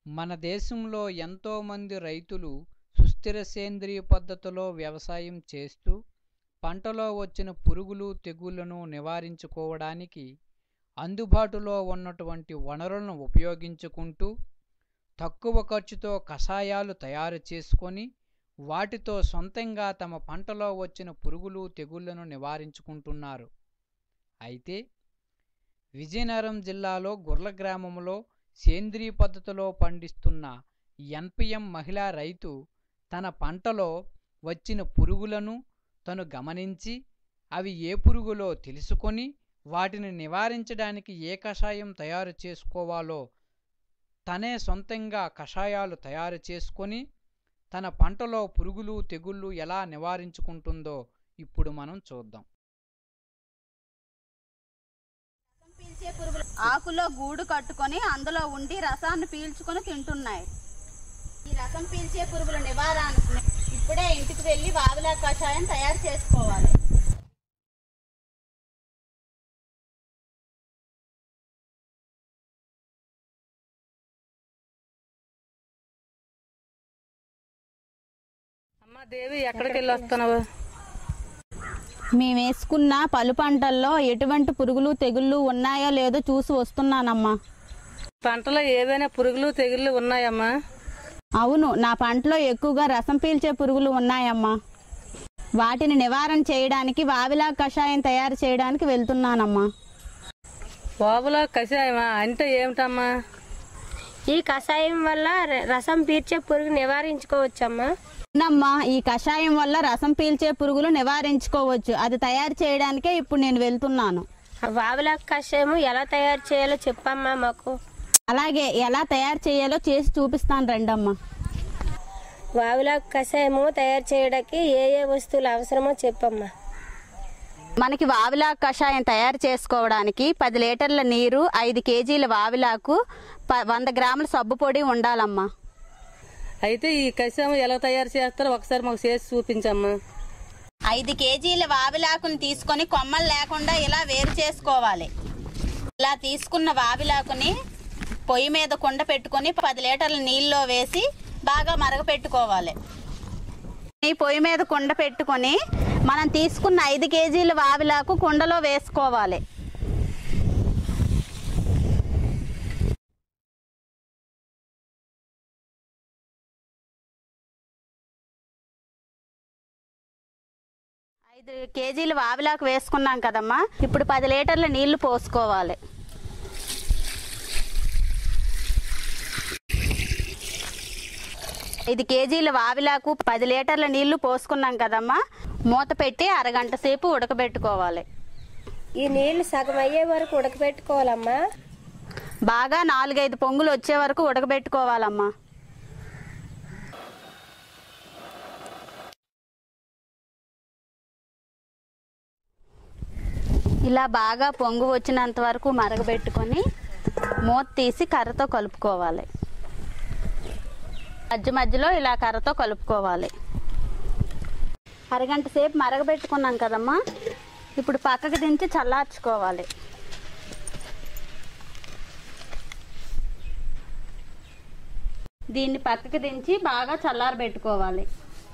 మన దేశంలో ఎంతోమంది రైతులు సుస్థిర సేంద్రియ పద్ధతిలో వ్యవసాయం చేస్తూ పంటలో వచ్చిన పురుగులు తెగుళ్లను నివారించుకోవడానికి అందుబాటులో ఉన్నటువంటి వనరులను ఉపయోగించుకుంటూ తక్కువ ఖర్చుతో కషాయాలు తయారు చేసుకొని వాటితో సొంతంగా తమ పంటలో వచ్చిన పురుగులు తెగుళ్లను నివారించుకుంటున్నారు. అయితే విజయనగరం జిల్లాలో గుర్ల గ్రామంలో సేంద్రియ పద్ధతిలో పండిస్తున్న ఎన్పిఎం మహిళా రైతు తన పంటలో వచ్చిన పురుగులను తను గమనించి అవి ఏ పురుగులో తెలుసుకొని వాటిని నివారించడానికి ఏ కషాయం తయారు చేసుకోవాలో తనే సొంతంగా కషాయాలు తయారు చేసుకొని తన పంటలో పురుగులు తెగుళ్ళు ఎలా నివారించుకుంటుందో ఇప్పుడు మనం చూద్దాం. ఆకులో గూడు కట్టుకొని అందులో ఉండి రసాన్ని పీల్చుకొని తింటున్నాయి. ఈ రసం పీల్చే పురుగుల నివారణకు ఇప్పుడే ఇంటికి వెళ్ళి వావిలా కషాయం తయారు చేసుకోవాలి. అమ్మా దేవి, ఎక్కడికి వెళ్ళి వస్తున్నావు? మేము వేసుకున్న పలు పంటల్లో ఎటువంటి పురుగులు తెగుళ్ళు ఉన్నాయో లేదో చూసి వస్తున్నానమ్మా. పంటలో ఏవైనా పురుగులు తెగుళ్ళు ఉన్నాయమ్మా? అవును, నా పంటలో ఎక్కువగా రసం పీల్చే పురుగులు ఉన్నాయమ్మా. వాటిని నివారణ చేయడానికి వావిలా కషాయం తయారు చేయడానికి వెళ్తున్నానమ్మా. వావిలా కషాయమా అంటే ఏమిటమ్మా? ఈ కషాయం వల్ల రసం పీల్చే పురుగు నివారించుకోవచ్చమ్మా. అవునమ్మా, ఈ కషాయం వల్ల రసం పీల్చే పురుగులు నివారించుకోవచ్చు. అది తయారు చేయడానికే ఇప్పుడు నేను వెళ్తున్నాను. వావిలా కషాయం ఎలా తయారు చేయాలో చెప్పమ్మా మాకు. అలాగే, ఎలా తయారు చేయాలో చేసి చూపిస్తాను రండమ్మా. వావిలా కషాయము తయారు చేయడానికి ఏ ఏ వస్తువులు అవసరమో చెప్పమ్మా. మనకి వావిలా కషాయం తయారు చేసుకోవడానికి 10 లీటర్ల నీరు, 5 కేజీల వావిలాకు, 100 గ్రాముల సబ్బు పొడి ఉండాలమ్మా. అయితే ఈ కషాయం ఎలా తయారు చేస్తారో ఒకసారి మాకు చేసి చూపించమ్మా. 5 కేజీల వావిలాకుని తీసుకొని కొమ్మలు లేకుండా ఇలా వేరు చేసుకోవాలి. ఇలా తీసుకున్న వావిలాకుని పొయ్యి మీద కుండ పెట్టుకొని 10 లీటర్ల నీళ్ళలో వేసి బాగా మరగపెట్టుకోవాలి. ఈ పొయ్యి మీద కుండ పెట్టుకొని మనం తీసుకున్న 5 కేజీల వావిలాకు కుండలో వేసుకోవాలి. కేజీలు వావిలాకు వేసుకున్నాం కదమ్మా. ఇప్పుడు 10 లీటర్ల నీళ్లు పోసుకోవాలి. ఇది కేజీల వావిలాకు 10 లీటర్ల నీళ్లు పోసుకున్నాం కదమ్మా. మూత పెట్టి అరగంట సేపు ఉడకబెట్టుకోవాలి. ఈ నీళ్లు సగం అయ్యే వరకు ఉడకబెట్టుకోవాలమ్మా. బాగా 4-5 పొంగులు వచ్చే వరకు ఉడకబెట్టుకోవాలమ్మా. ఇలా బాగా పొంగు వచ్చినంత వరకు మరగబెట్టుకొని మూత తీసి కర్రతో కలుపుకోవాలి. మధ్యలో ఇలా కర్రతో కలుపుకోవాలి. అరగంట సేపు మరగబెట్టుకున్నాం కదమ్మా. ఇప్పుడు పక్కకు దించి చల్లార్చుకోవాలి. దీన్ని పక్కకు దించి బాగా చల్లారబెట్టుకోవాలి.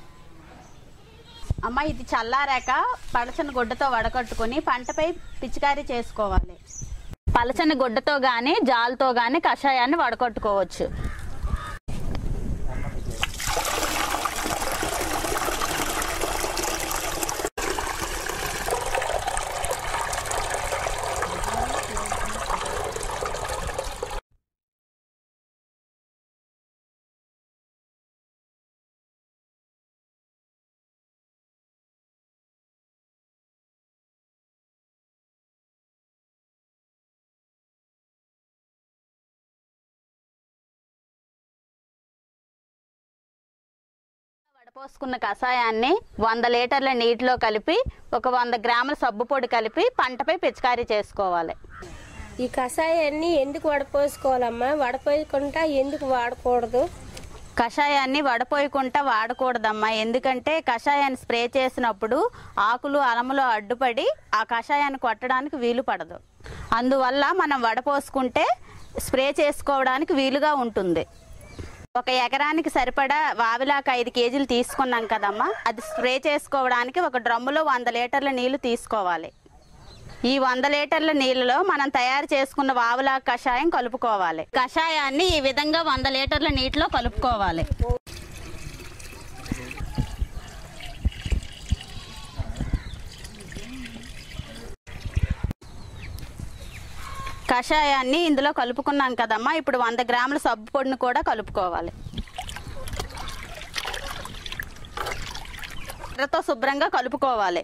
అమ్మ, ఇది చల్లారాక పలచని గుడ్డతో వడకట్టుకొని పంటపై పిచికారీ చేసుకోవాలి. పలచని గుడ్డతో కానీ జాలతో కానీ కషాయాన్ని వడకట్టుకోవచ్చు. వడపోసుకున్న కషాయాన్ని 100 లీటర్ల నీటిలో కలిపి 100 గ్రాముల సబ్బు పొడి కలిపి పంటపై పిచికారీ చేసుకోవాలి. ఈ కషాయాన్ని ఎందుకు వడపోసుకోవాలమ్మా? వడపోయకుండా ఎందుకు వాడకూడదు? కషాయాన్ని వడపోయకుండా వాడకూడదమ్మా. ఎందుకంటే కషాయాన్ని స్ప్రే చేసినప్పుడు ఆకులు అలములో అడ్డుపడి ఆ కషాయాన్ని కొట్టడానికి వీలు పడదు. అందువల్ల మనం వడపోసుకుంటే స్ప్రే చేసుకోవడానికి వీలుగా ఉంటుంది. ఒక ఎకరానికి సరిపడా వావిలాకు 5 కేజీలు తీసుకున్నాం కదమ్మా, అది స్ప్రే చేసుకోవడానికి ఒక డ్రమ్ములో 100 లీటర్ల నీళ్లు తీసుకోవాలి. ఈ 100 లీటర్ల నీళ్ళలో మనం తయారు చేసుకున్న వావిలాకు కషాయం కలుపుకోవాలి. కషాయాన్ని ఈ విధంగా 100 లీటర్ల నీటిలో కలుపుకోవాలి. కషాయాన్ని ఇందులో కలుపుకున్నాం కదమ్మా, ఇప్పుడు 100 గ్రాముల సబ్బు పొడిని కూడా కలుపుకోవాలి. కర్రతో శుభ్రంగా కలుపుకోవాలి.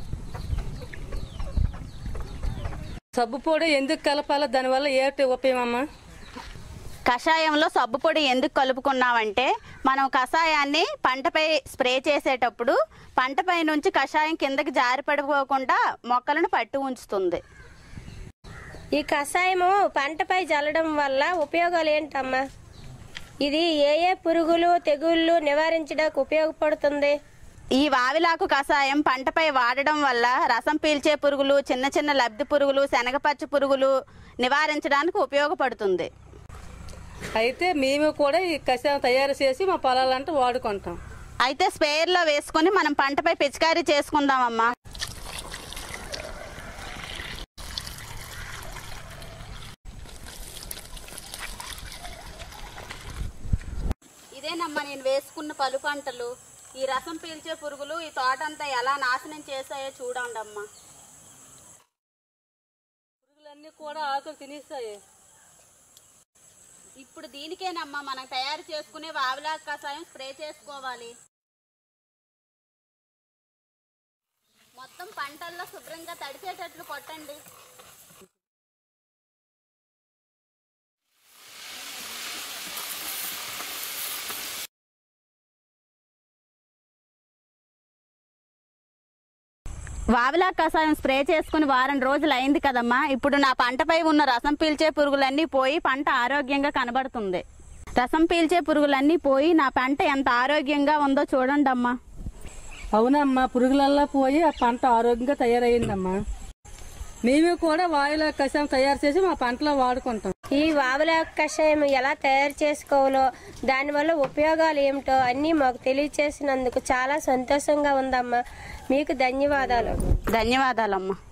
సబ్బు పొడి ఎందుకు కలపాలి, దానివల్ల ఏంటి ఉపయోగమ్మా? కషాయంలో సబ్బు పొడి ఎందుకు కలుపుకున్నామంటే, మనం కషాయాన్ని పంటపై స్ప్రే చేసేటప్పుడు పంటపై నుంచి కషాయం కిందకి జారి పడిపోకుండా మొక్కలను పట్టి ఉంచుతుంది. ఈ కషాయము పంటపై జల్లడం వల్ల ఉపయోగాలు ఏంటమ్మా? ఇది ఏ ఏ పురుగులు తెగుళ్ళు నివారించడానికి ఉపయోగపడుతుంది? ఈ వావిలాకు కషాయం పంటపై వాడడం వల్ల రసం పీల్చే పురుగులు, చిన్న చిన్న లబ్ధి పురుగులు, శనగపచ్చ పురుగులు నివారించడానికి ఉపయోగపడుతుంది. అయితే మేము కూడా ఈ కషాయం తయారు చేసి మా పొలాలంటే వాడుకుంటాం. అయితే స్ప్రేయర్లో వేసుకొని మనం పంటపై పిచికారీ చేసుకుందామమ్మా. ఇదేనమ్మా నేను వేసుకున్న పలు పంటలు. ఈ రసం పీల్చే పురుగులు ఈ తోటంతా ఎలా నాశనం చేశాయో చూడండి అమ్మా. పురుగులన్నీ కూడా ఆకులు తినేస్తాయి. ఇప్పుడు దీనికేనమ్మా మనం తయారు చేసుకునే వావిలాకు కషాయం స్ప్రే చేసుకోవాలి. మొత్తం పంటల్లో శుభ్రంగా తడిచేటట్లు కొట్టండి. వావిలాకు కషాయం స్ప్రే చేసుకుని వారం రోజులు అయింది కదమ్మా. ఇప్పుడు నా పంటపై ఉన్న రసం పీల్చే పురుగులన్నీ పోయి పంట ఆరోగ్యంగా కనబడుతుంది. రసం పీల్చే పురుగులన్నీ పోయి నా పంట ఎంత ఆరోగ్యంగా ఉందో చూడండి అమ్మా. అవునమ్మా, పురుగులల్లా పోయి ఆ పంట ఆరోగ్యంగా తయారయ్యిందమ్మా. మేము కూడా వావిలాకు కషాయం తయారు చేసి మా పంటలో వాడుకుంటాం. ఈ వావిలాకు కషాయం ఎలా తయారు చేసుకోవాలో, దానివల్ల ఉపయోగాలు ఏమిటో అన్నీ మాకు తెలియచేసినందుకు చాలా సంతోషంగా ఉందమ్మా. మీకు ధన్యవాదాలు. ధన్యవాదాలమ్మా.